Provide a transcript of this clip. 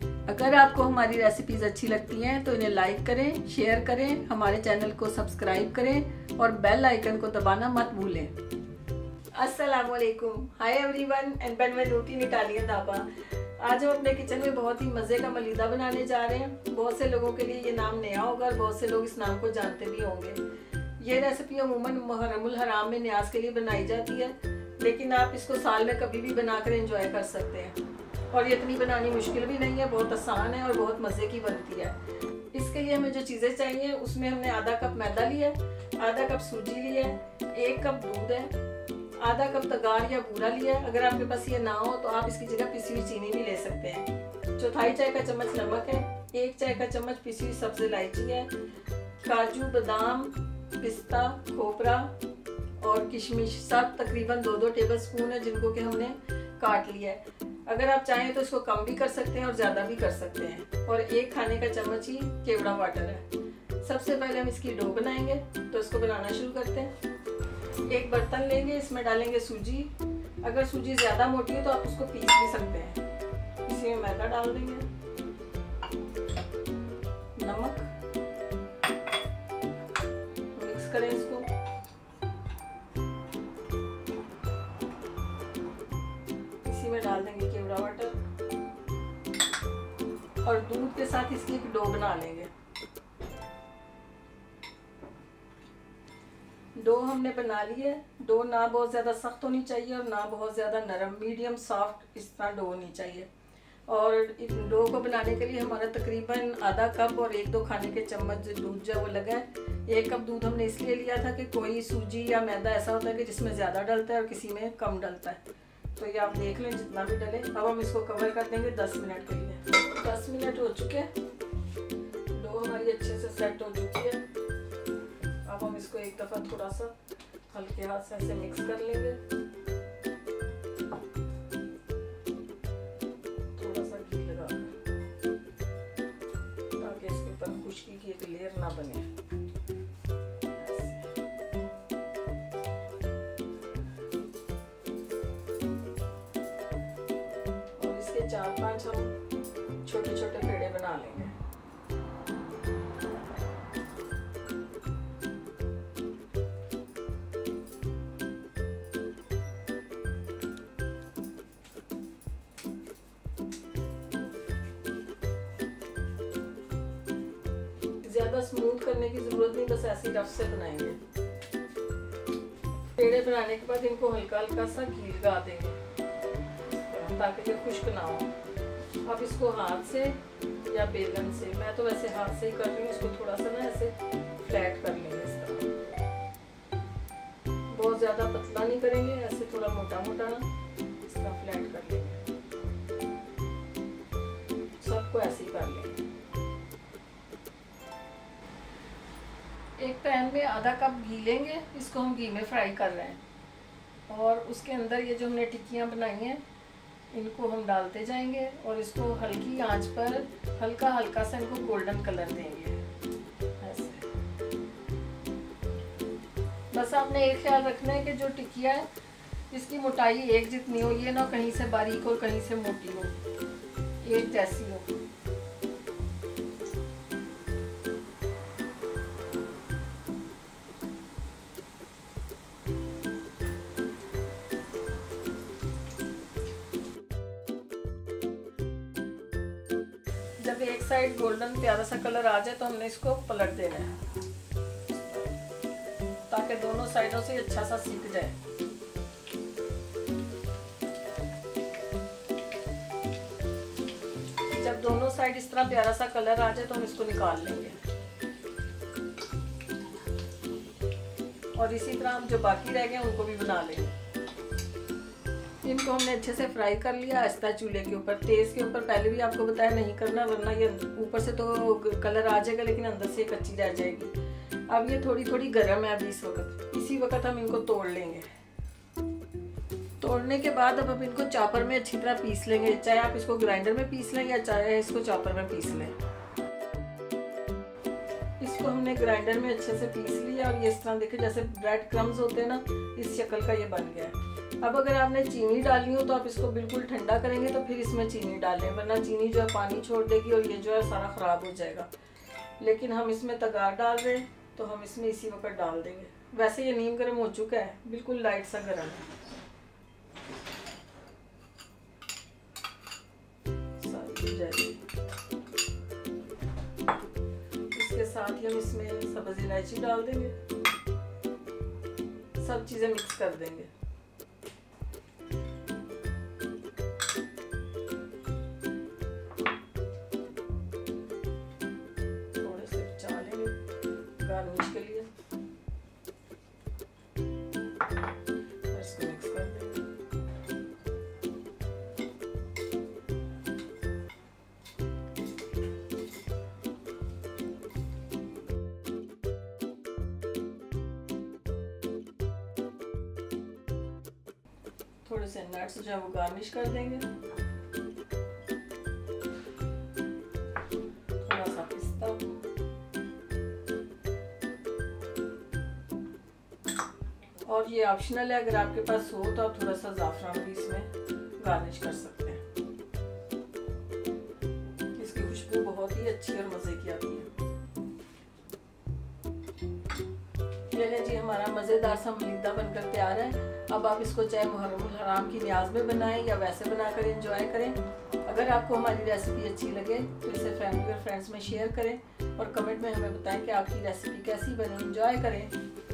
अगर आपको हमारी रेसिपीज अच्छी लगती हैं तो इन्हें लाइक करें, शेयर करें, हमारे चैनल को सब्सक्राइब करें और बेल आइकन को दबाना मत भूलें। अस्सलाम वालेकुम, hi everyone and welcome to routine Italian dhaba. आज हम अपने किचन में बहुत ही मज़े का मलीदा बनाने जा रहे हैं। बहुत से लोगों के लिए ये नाम नया होगा और बहुत से लोग इस नाम को जानते भी होंगे। ये रेसिपी अमूमन मुहर्रमुल हराम में न्याज के लिए बनाई जाती है, लेकिन आप इसको साल में कभी भी बनाकर एंजॉय कर सकते हैं। और ये इतनी बनानी मुश्किल भी नहीं है, बहुत आसान है और बहुत मज़े की बनती है। इसके लिए हमें जो चीज़ें चाहिए उसमें हमने आधा कप मैदा लिया है, आधा कप सूजी ली है, 1 कप दूध है, आधा कप तगार या बूरा लिया है। अगर आपके पास ये ना हो तो आप इसकी जगह पिसी हुई चीनी भी ले सकते हैं। चौथाई चाय का चम्मच नमक है, 1 चाय का चम्मच पिसी हुई सब्ज़ इलायची है, काजू, बादाम, पिस्ता, खोपरा और किशमिश सब तकरीबन 2-2 टेबल स्पून है, जिनको कि हमने काट लिया है। अगर आप चाहें तो इसको कम भी कर सकते हैं और ज़्यादा भी कर सकते हैं। और 1 खाने का चम्मच ही केवड़ा वाटर है। सबसे पहले हम इसकी डो बनाएंगे, तो इसको बनाना शुरू करते हैं। एक बर्तन लेंगे, इसमें डालेंगे सूजी। अगर सूजी ज़्यादा मोटी हो तो आप उसको पीस भी सकते हैं। इसी में मैदा डाल देंगे, नमक, मिक्स करें इसको। इसी में डाल देंगे केवड़ा वाटर और दूध के साथ इसकी एक डो बना लेंगे। डो हमने बना ली है। डो ना बहुत ज़्यादा सख्त होनी चाहिए और ना बहुत ज़्यादा नरम, मीडियम सॉफ्ट इस तरह डो होनी चाहिए। और इस डो को बनाने के लिए हमारा तकरीबन आधा कप और 1-2 खाने के चम्मच दूध जो वो लगा है। 1 कप दूध हमने इसलिए लिया था कि कोई सूजी या मैदा ऐसा होता है कि जिसमें ज़्यादा डलता है और किसी में कम डलता है, तो ये आप देख लें जितना भी डले। अब हम इसको कवर कर देंगे 10 मिनट के लिए। 10 मिनट हो चुके हैं, डो हमारी अच्छे से सेट हो चुकी है। अब हम इसको एक दफ़ा थोड़ा सा हल्के हाथ से ऐसे मिक्स कर लेंगे। थोड़ा सा घी लगा ताकि इसके ऊपर खुश्की की एक लेयर ना बने। और इसके 4-5 हम छोटे छोटे पेड़े बना लेंगे। ज़्यादा स्मूथ करने की ज़रूरत नहीं, बस ऐसे ही रफ से बनाएंगे। पेड़े बनाने के बाद इनको हल्का हल्का सा घी लगा देंगे ताकि ये खुश्क ना हो। अब इसको हाथ से या बेलन से, मैं तो वैसे हाथ से ही कर रही हूँ, इसको थोड़ा सा ना ऐसे फ्लैट कर लेंगे इस तरह। बहुत ज़्यादा पतला नहीं करेंगे, ऐसे थोड़ा मोटा मोटा ना इस तरह फ्लैट कर लेंगे। सबको ऐसे ही कर लेंगे। एक पैन में आधा कप घी लेंगे, इसको हम घी में फ्राई कर रहे हैं। और उसके अंदर ये जो हमने टिक्कियाँ बनाई हैं इनको हम डालते जाएंगे और इसको हल्की आंच पर हल्का हल्का सा इनको गोल्डन कलर देंगे ऐसे। बस आपने एक ख्याल रखना है कि जो टिक्किया है इसकी मोटाई एक जितनी हो, ये ना कहीं से बारीक और कहीं से मोटी हो, एक जैसी हो। जब एक साइड गोल्डन प्यारा सा कलर आ जाए तो हमने इसको पलट देना है ताकि दोनों साइडों से अच्छा सा सीख जाए। जब दोनों साइड इस तरह प्यारा सा कलर आ जाए तो हम इसको निकाल लेंगे। और इसी तरह हम जो बाकी रह गए उनको भी बना लेंगे। इनको हमने अच्छे से फ्राई कर लिया आहिस्ता चूल्हे के ऊपर। तेज़ के ऊपर पहले भी आपको बताया नहीं करना, वरना ये ऊपर से तो कलर आ जाएगा लेकिन अंदर से कच्ची रह जाएगी। अब ये थोड़ी थोड़ी गर्म है अभी इस वक्त। इसी वक्त हम इनको तोड़ लेंगे। तोड़ने के बाद अब इनको चॉपर में अच्छी तरह पीस लेंगे। चाहे आप इसको ग्राइंडर में पीस लें या चाहे इसको चॉपर में पीस लें। इसको हमने ग्राइंडर में अच्छे से पीस लिया और ये इस तरह देखिए जैसे ब्रेड क्रम्स होते हैं ना, इस शक्ल का ये बन गया है। अब अगर आपने चीनी डालनी हो तो आप इसको बिल्कुल ठंडा करेंगे तो फिर इसमें चीनी डालें, वरना चीनी जो है पानी छोड़ देगी और ये जो है सारा ख़राब हो जाएगा। लेकिन हम इसमें तगार डाल रहे हैं तो हम इसमें इसी वक्त डाल देंगे। वैसे ये नीम गर्म हो चुका है, बिल्कुल लाइट सा गर्म है। इसके साथ ही हम इसमें सब्ज़ इलायची डाल देंगे, सब चीज़ें मिक्स कर देंगे। थोड़े से बचा लेंगे गार्निश के लिए, फिर इसको मिक्स कर देंगे। थोड़े से नट्स जो है वो गार्निश कर देंगे, थोड़ा सा पिस्ता, और ये ऑप्शनल है, अगर आपके पास हो तो आप थोड़ा सा ज़ाफ़रान भी इसमें गार्निश कर सकते हैं। इसकी खुशबू बहुत ही अच्छी और मज़े की आती है। ये है जी हमारा मज़ेदार सा मलीदा बनकर तैयार है। अब आप इसको चाहे मुहर्रमुल हराम की न्याज में बनाएं या वैसे बनाकर एंजॉय करें। अगर आपको हमारी रेसिपी अच्छी लगे तो इसे फैमिली और फ्रेंड्स में शेयर करें और कमेंट में हमें बताएं कि आपकी रेसिपी कैसी बनी। एंजॉय करें।